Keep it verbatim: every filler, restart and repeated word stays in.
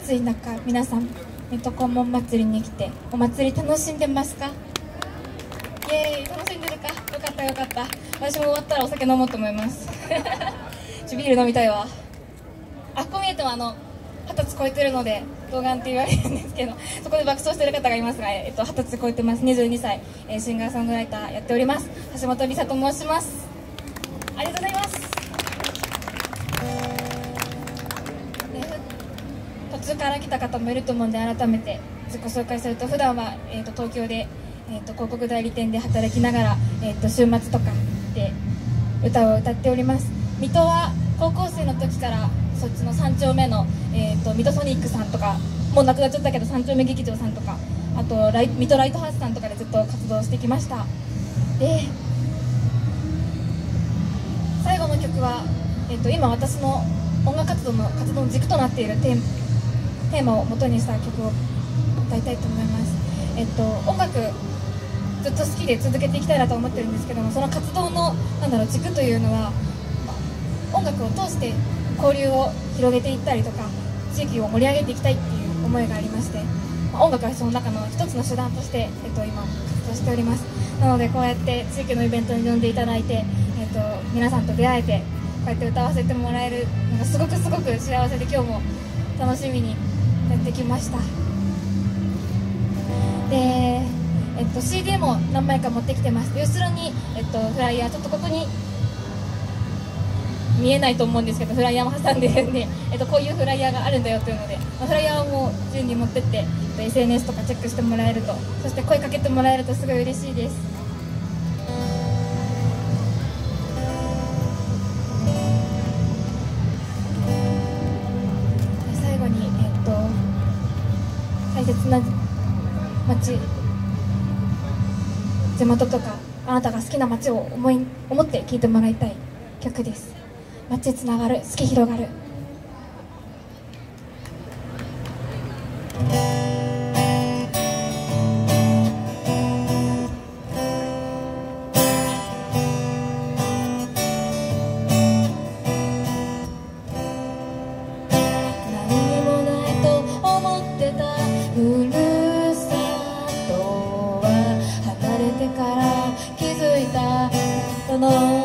暑い中、皆さん水戸黄門祭りに来てお祭り楽しんでますか？イエーイ、楽しんでるか。よかったよかった。私も終わったらお酒飲もうと思いますちょビール飲みたいわ。あ、こう見えてもあの二十歳超えてるので童顔って言われるんですけど、そこで爆笑してる方がいますが、えっと、二十歳超えてます。にじゅうにさい、えー、シンガーソングライターやっております橋本梨沙と申します。ありがとうございます。途中から来た方もいると思うんで、改めて自己紹介すると、普段は、えー、と東京で、えー、と広告代理店で働きながら、えー、と週末とかで歌を歌っております。水戸は高校生の時からそっちのさん丁目の、えー、と水戸ソニックさんとか、もうなくなっちゃったけどさん丁目劇場さんとか、あとライ水戸ライトハウスさんとかでずっと活動してきました。で最後の曲は、えー、と今私の音楽活動の活動の軸となっているテーテーマを元にした曲を歌いたいと思います。えっと音楽ずっと好きで続けていきたいなと思ってるんですけども、その活動のなんだろう軸というのは、まあ、音楽を通して交流を広げていったりとか、地域を盛り上げていきたいっていう思いがありまして、まあ、音楽はその中の一つの手段として、えっと、今活動しております。なのでこうやって地域のイベントに呼んでいただいて、えっと、皆さんと出会えてこうやって歌わせてもらえるのがすごくすごく幸せで、今日も楽しみにやってきました。で、えっと、シーディー も何枚か持ってきてます。後ろに、えっと、フライヤー、ちょっとここに見えないと思うんですけど、フライヤーも挟んでるんで、えっと、こういうフライヤーがあるんだよというので、まあ、フライヤーをもう自由に持ってって、えっと、エスエヌエス とかチェックしてもらえると、そして声かけてもらえるとすごい嬉しいです。最後に、えっと、大切な街、地元とかあなたが好きな街を思い思って聴いてもらいたい曲です。街つながる、好き広がる。何にもないと思ってたふるさとは離れてから気づいたの